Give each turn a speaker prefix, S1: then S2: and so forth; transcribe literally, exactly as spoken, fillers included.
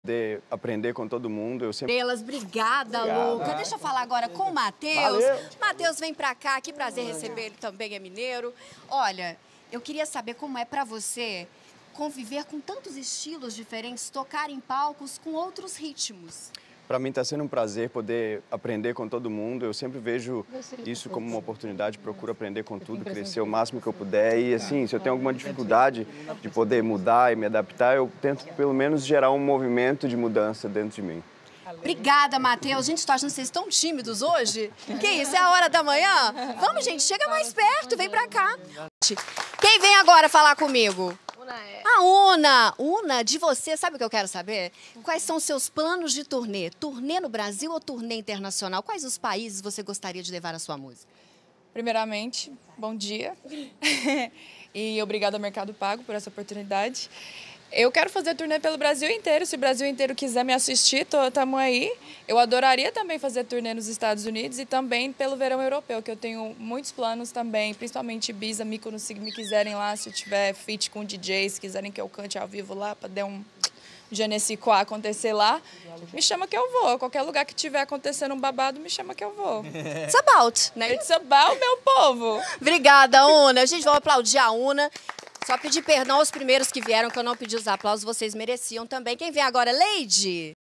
S1: Poder aprender com todo mundo, eu sempre...
S2: Estrelas, obrigada,
S1: Obrigado.
S2: Luca. Deixa eu falar agora com o Matheus. Matheus, vem pra cá, que prazer receber ele, também é mineiro. Olha, eu queria saber como é pra você conviver com tantos estilos diferentes, tocar em palcos com outros ritmos.
S1: Para mim está sendo um prazer poder aprender com todo mundo. Eu sempre vejo isso como uma oportunidade, procuro aprender com tudo, crescer o máximo que eu puder. E assim, se eu tenho alguma dificuldade de poder mudar e me adaptar, eu tento pelo menos gerar um movimento de mudança dentro de mim.
S2: Obrigada, Matheus. Gente, tô achando vocês tão tímidos hoje. Que isso, é a hora da manhã? Vamos, gente, chega mais perto, vem pra cá. Quem vem agora falar comigo? A Una. Una, de você, sabe o que eu quero saber? Quais são os seus planos de turnê? Turnê no Brasil ou turnê internacional? Quais os países você gostaria de levar a sua música?
S3: Primeiramente, bom dia. E obrigada ao Mercado Pago por essa oportunidade. Eu quero fazer turnê pelo Brasil inteiro. Se o Brasil inteiro quiser me assistir, estamos aí. Eu adoraria também fazer turnê nos Estados Unidos e também pelo verão europeu, que eu tenho muitos planos também, principalmente Ibiza, Mykonos, se me quiserem lá, se eu tiver feat com D Js, se quiserem que eu cante ao vivo lá, para dar um je ne sais quoi acontecer lá, me chama que eu vou. Qualquer lugar que tiver acontecendo um babado, me chama que eu vou.
S2: It's about, né?
S3: It's about, meu povo.
S2: Obrigada, Una. Gente, vamos aplaudir a Una. Só pedir perdão aos primeiros que vieram, que eu não pedi os aplausos, vocês mereciam também. Quem vem agora? Lady.